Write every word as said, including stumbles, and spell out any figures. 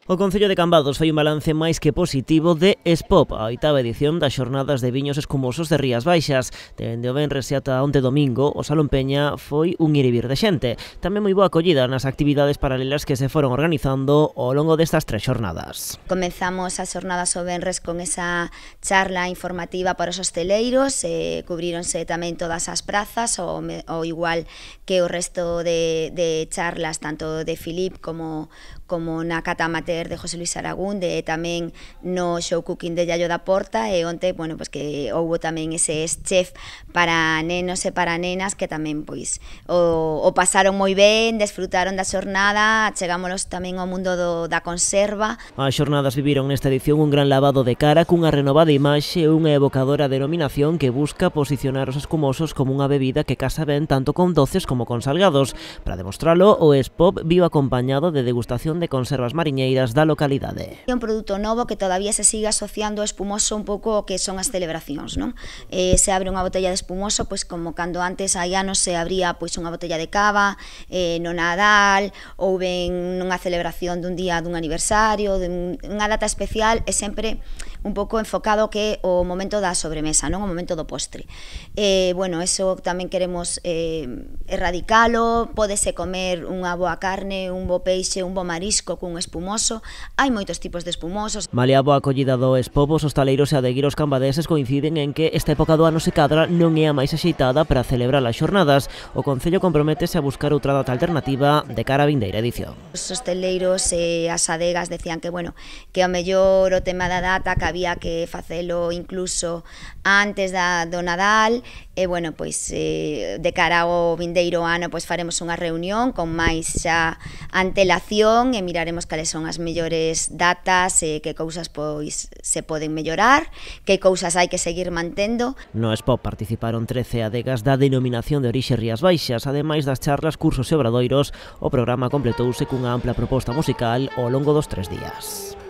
O Concello de Cambados fai un balance máis que positivo de Espop, a oitava edición das xornadas de viños escumosos de Rías Baixas. Dende o venres e ata onte domingo, o Salón Peña foi un ir e vir de xente. Tamén moi boa acollida nas actividades paralelas que se foron organizando ao longo destas tres xornadas. Comenzamos as xornadas o venres con esa charla informativa para os hosteleiros, eh, cubríronse tamén todas as prazas, o, o igual que o resto de, de charlas, tanto de Filip como como na Cata Amateur de José Luis Aragunde, e tamén no show cooking de Yayo da Porta, e onte, bueno, pues que houbo tamén ese chef para nenos e para nenas que tamén pois o, o pasaron moi ben, desfrutaron da xornada, chegámonos tamén ao mundo do, da conserva. As xornadas viviron nesta edición un gran lavado de cara cunha renovada imaxe e unha evocadora denominación que busca posicionar os escumosos como unha bebida que casa ben tanto con doces como con salgados. Para demostralo, o Espop viu acompañado de degustación de conservas mariñeiras da localidade. É un produto novo que todavía se sigue asociando ao espumoso un pouco o que son as celebracións, non? Eh, se abre unha botella de espumoso, pois como cando antes hai anos se abría pois unha botella de cava, eh, no Nadal, ou ben nunha celebración dun día dun aniversario, de unha data especial, é sempre un pouco enfocado que o momento da sobremesa, non o momento do postre. Eh, bueno, eso tamén queremos eh, erradicalo, pódese comer unha boa carne, un bo peixe, un bo marisco cun espumoso, hai moitos tipos de espumosos. Malia a boa acollida do Espop, os hostaleiros e adeguiros cambadeses coinciden en que esta época do ano se cadra non é a máis axeitada para celebrar as xornadas. O Concello comprométese a buscar outra data alternativa de cara á vindeira edición. Os hostaleiros e as adegas decían que, bueno, que ao mellor o tema da data que había que facelo incluso antes da, do Nadal, e, bueno, pois eh, de cara ao vindeiro ano pois faremos unha reunión con máis xa antelación e miraremos cales son as mellores datas e que cousas pois se poden mellorar, que cousas hai que seguir mantendo. No Espop participaron trece adegas da denominación de orixe Rías Baixas. Ademais das charlas, cursos e obradoiros, o programa completouse cunha ampla proposta musical ao longo dos tres días.